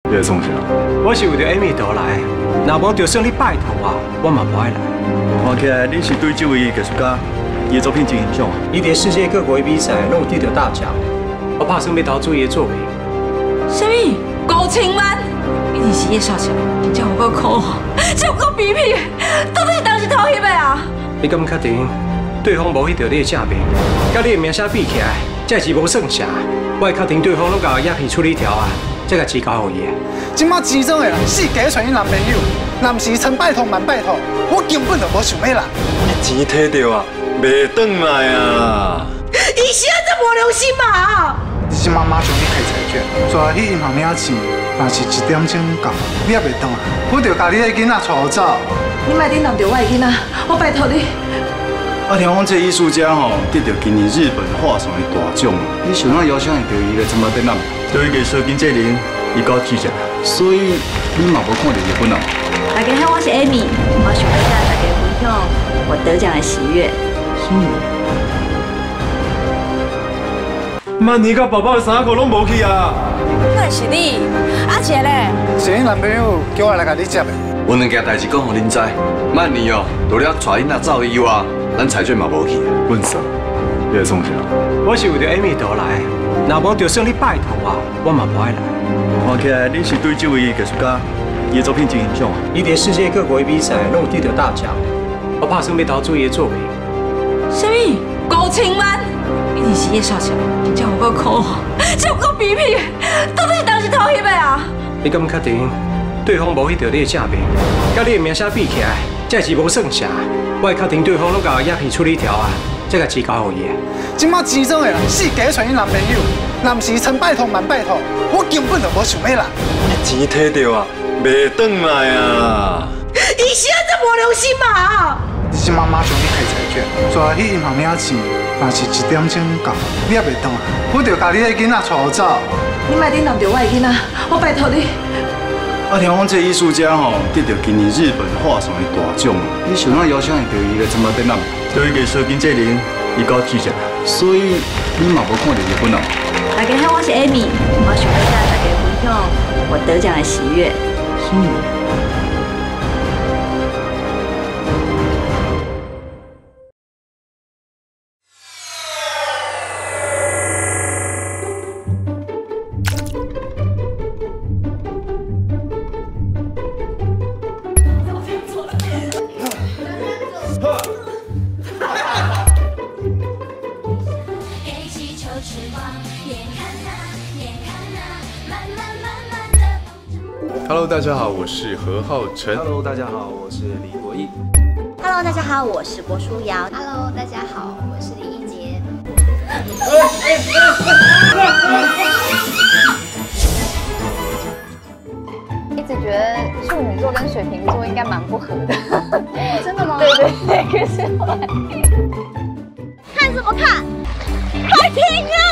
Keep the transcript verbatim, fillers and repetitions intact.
你来创啥？ 我是为着 Amy 倒来，若无就算你拜托啊，我嘛不爱来。 看起来你是对这位艺术家伊的作品真欣赏啊。 伊伫世界各国的比赛拢有得到大奖，我拍算要投资伊的作品。 什么？五千万？一定是叶少强，真有够酷，真有够卑鄙，到底是当时偷翕的啊？ 你敢确定对方无翕到你的正面，甲你的名声比起来，这是无算啥。我会确定对方拢甲鸦片处理条啊，才甲钱交予伊。 即马钱庄的人四家传伊男朋友，若不是千拜托万拜托，我根本就无想要来。 钱摕到啊，袂转来啊！ 伊是安怎无良心嘛？ 你即马马上去开彩券，抓去银行领钱，若是一点钟到，你也袂转来，我着甲你的囡仔带走。 你莫顶动着我的囡仔，我拜托你。 啊，听讲这艺术家吼得到今年日本画上的大奖，你想哪邀请会到伊来参加展览？对伊艺术经纪人，伊搞拒绝，所以你嘛无看到日本人。 大家好，我是 Amy， 我想要向大家分享我得奖的喜悦。 曼妮甲爸爸的衫裤拢无去啊！ 那是你，阿姐咧？ 是你男朋友叫我来甲你接的。 有两件代志讲互恁知，曼妮哦，除了带囡仔走以外，咱彩券嘛无去。问啥？你来创啥？ 我是为着 Amy 倒来，若无就算你拜托啊，我嘛不爱来。 看起来你是对这位艺术家伊的作品真欣赏啊。 伊伫世界各国的比赛拢有得到大奖，我拍算要投资伊的作品。 什么？五千万？一定是叶少强，真有够酷，真有够卑鄙，到底是当时偷翕的啊？ 你敢确定对方无翕到你的正面，甲你的名声比起来，这是无算啥。我会确定对方拢甲鸦片处理条啊，才甲钱交予伊。 即马钱庄的人四家传伊男朋友，若不是千拜托万拜托，我根本就无想要来。 钱摕到啊，袂转来啊！ 伊是安怎无良心嘛？ 你即马马上去开彩券，抓去银行领钱，若是一点钟到，你也袂转来，我着甲你的囡仔带走。 你莫顶动着我的囡仔，我拜托你。 啊，听讲这艺术家吼得到今年日本画上的大奖，你想哪邀请会到伊来参加展览？对伊艺术经纪人，伊搞拒绝，所以你嘛无看到日本人。 大家好，我是 Amy， 我想要向大家分享我得奖的喜悦。 Hello， 大家好，我是何浩晨。 Hello， 大家好，我是李国毅。 Hello， 大家好，我是郭书瑶。 Hello， 大家好，我是李一杰。 一直觉得处女座跟水瓶座应该蛮不合的。 真的吗？ 对对对，可是后来看什么看？快停啊！